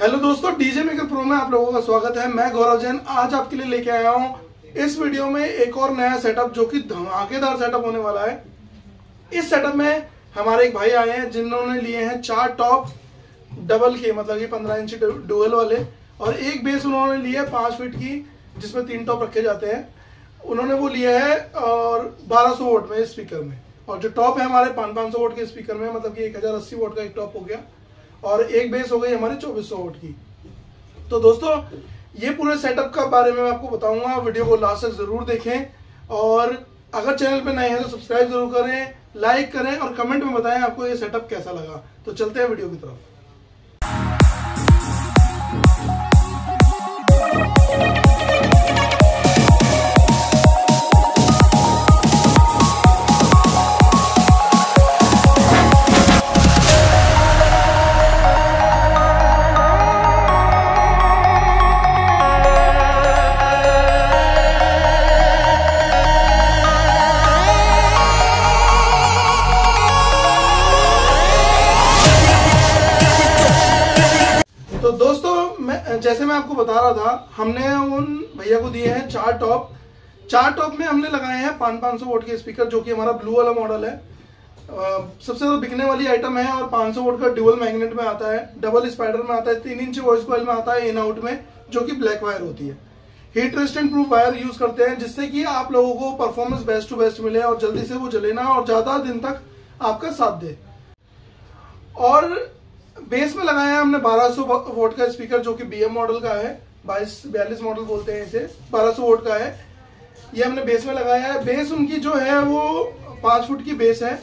Hello दोस्तों, DJ maker pro में आप लोगों का स्वागत है। मैं गौरव जैन आज आपके लिए लेके आया हूँ इस वीडियो में एक और नया सेटअप जो कि धमाकेदार सेटअप होने वाला है। इस सेटअप में हमारे एक भाई आए हैं जिन्होंने लिए हैं 4 टॉप डबल के, मतलब कि 15 इंची डुअल वाले, और एक बेस उन्होंने लिया है 5 फीट की जिसमें 3 टॉप रखे जाते हैं। उन्होंने वो लिया है और 1200 वोट में स्पीकर में, और जो टॉप है हमारे 500 वोट के स्पीकर में, मतलब कि 1080 वोट का एक टॉप हो गया और एक बेस हो गई हमारी 2400 वोट की। तो दोस्तों ये पूरे सेटअप का बारे में मैं आपको बताऊंगा, वीडियो को लास्ट तक जरूर देखें और अगर चैनल पे नए हैं तो सब्सक्राइब जरूर करें, लाइक करें और कमेंट में बताएं आपको ये सेटअप कैसा लगा। तो चलते हैं वीडियो की तरफ। तो दोस्तों जैसे मैं आपको बता रहा था, हमने उन भैया को दिए हैं 4 टॉप। 4 टॉप में हमने लगाए हैं 500 वोट के स्पीकर, जो कि हमारा ब्लू वाला मॉडल है। सबसे ज्यादा बिकने वाली आइटम है और 500 वोट का ड्यूअल मैग्नेट में आता है, डबल स्पाइडर में आता है, 3 इंच वॉइस कॉइल में आता है इन आउट में, जो कि ब्लैक वायर होती है। Heat resistant proof wire use करते हैं जिससे कि आप लोगों को परफॉर्मेंस बेस्ट टू बेस्ट मिले और जल्दी से वो जले ना और ज्यादा दिन तक आपका साथ दे। और बेस में लगाया है हमने 1200 वोट का स्पीकर, जो कि बीएम मॉडल का है, 2242 मॉडल बोलते हैं इसे, 1200 वोट का है। ये हमने बेस में लगाया है। बेस उनकी जो है वो 5 फुट की बेस है।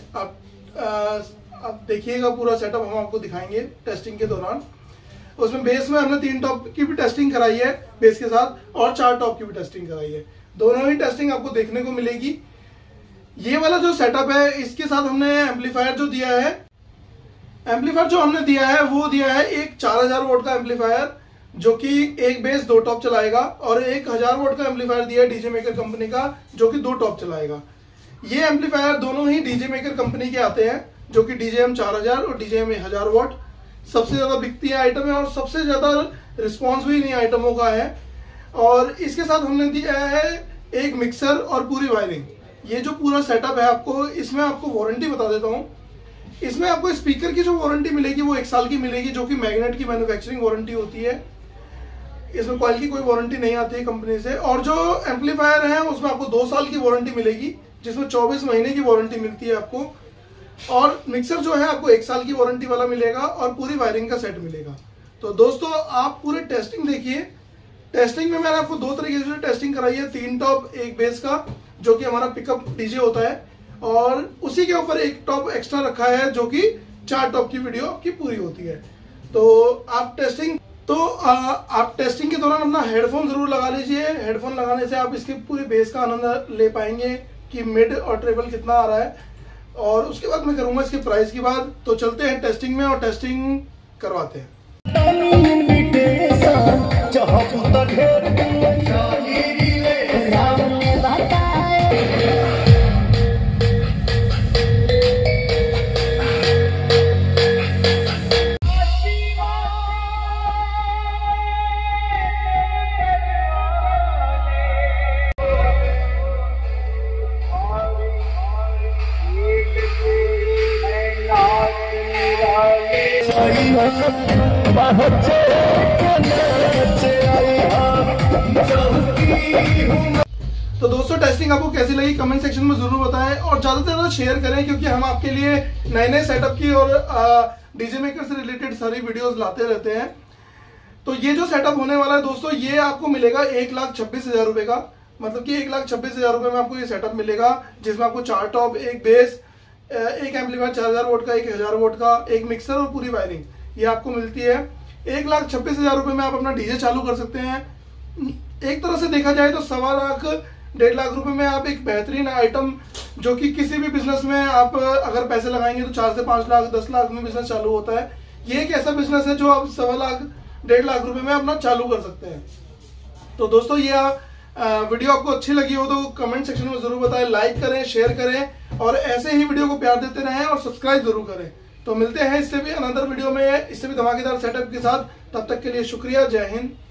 आप देखिएगा पूरा सेटअप हम आपको दिखाएंगे टेस्टिंग के दौरान। उसमें बेस में हमने 3 टॉप की भी टेस्टिंग कराई है बेस के साथ और 4 टॉप की भी टेस्टिंग कराई है। दोनों ही टेस्टिंग आपको देखने को मिलेगी। ये वाला जो सेटअप है इसके साथ हमने एम्पलीफायर जो दिया है, एम्पलीफायर जो हमने दिया है वो दिया है एक 4000 वोट का एम्पलीफायर, जो कि एक बेस 2 टॉप चलाएगा, और एक 1000 वोट का एम्पलीफायर दिया है डीजे मेकर कंपनी का, जो कि 2 टॉप चलाएगा। ये एम्पलीफायर दोनों ही डीजे मेकर कंपनी के आते हैं, जो कि DJM 4000 और DJM 1000 वोट सबसे ज्यादा बिकती है आइटम है और सबसे ज्यादा रिस्पॉन्स भी इन्हीं आइटमों का है। और इसके साथ हमने दिया है एक मिक्सर और पूरी वायरिंग। ये जो पूरा सेटअप है आपको, इसमें आपको वारंटी बता देता हूँ। इसमें आपको स्पीकर की जो वारंटी मिलेगी वो 1 साल की मिलेगी, जो कि मैग्नेट की मैन्युफैक्चरिंग वारंटी होती है। इसमें कॉइल की कोई वारंटी नहीं आती है कंपनी से। और जो एम्पलीफायर है उसमें आपको 2 साल की वारंटी मिलेगी, जिसमें 24 महीने की वारंटी मिलती है आपको। और मिक्सर जो है आपको 1 साल की वारंटी वाला मिलेगा और पूरी वायरिंग का सेट मिलेगा। तो दोस्तों आप पूरे टेस्टिंग देखिए। टेस्टिंग में मैंने आपको 2 तरीके से टेस्टिंग कराई है, 3 टॉप एक बेस का, जो कि हमारा पिकअप डीजे होता है, और उसी के ऊपर एक टॉप एक्स्ट्रा रखा है, जो कि 4 टॉप की वीडियो की पूरी होती है। तो आप टेस्टिंग के दौरान अपना हेडफोन जरूर लगा लीजिए। हेडफोन लगाने से आप इसके पूरे बेस का आनंद ले पाएंगे कि मिड और ट्रेबल कितना आ रहा है। और उसके बाद मैं करूंगा इसके प्राइस की बात। तो चलते हैं टेस्टिंग में और टेस्टिंग करवाते हैं। तो दोस्तों टेस्टिंग आपको कैसी लगी कमेंट सेक्शन में जरूर बताएं और ज्यादा से ज्यादा शेयर करें, क्योंकि हम आपके लिए नए नए सेटअप की और डीजे मेकर से रिलेटेड सारी वीडियोस लाते रहते हैं। तो ये जो सेटअप होने वाला है दोस्तों, ये आपको मिलेगा 1,26,000 रुपए का, मतलब कि 1,26,000 रुपए में आपको ये सेटअप मिलेगा, जिसमें आपको 4 टॉप, एक बेस, एक एम्पलीफायर 4000 वोट का, एक 1000 वोट का, एक मिक्सर और पूरी वायरिंग ये आपको मिलती है। 1,26,000 रुपए में आप अपना डीजे चालू कर सकते हैं। एक तरह से देखा जाए तो 1.25 लाख 1.5 लाख रुपए में आप एक बेहतरीन आइटम, जो कि किसी भी बिजनेस में आप अगर पैसे लगाएंगे तो 4 से 5 लाख 10 लाख में बिजनेस चालू होता है। ये एक ऐसा बिजनेस है जो आप 1.25 लाख 1.5 लाख रुपए में अपना चालू कर सकते हैं। तो दोस्तों ये वीडियो आपको अच्छी लगी हो तो कमेंट सेक्शन में जरूर बताएं, लाइक करें, शेयर करें और ऐसे ही वीडियो को प्यार देते रहें और सब्सक्राइब जरूर करें। तो मिलते हैं इससे भी अनदर वीडियो में इससे भी धमाकेदार सेटअप के साथ। तब तक के लिए शुक्रिया। जय हिंद।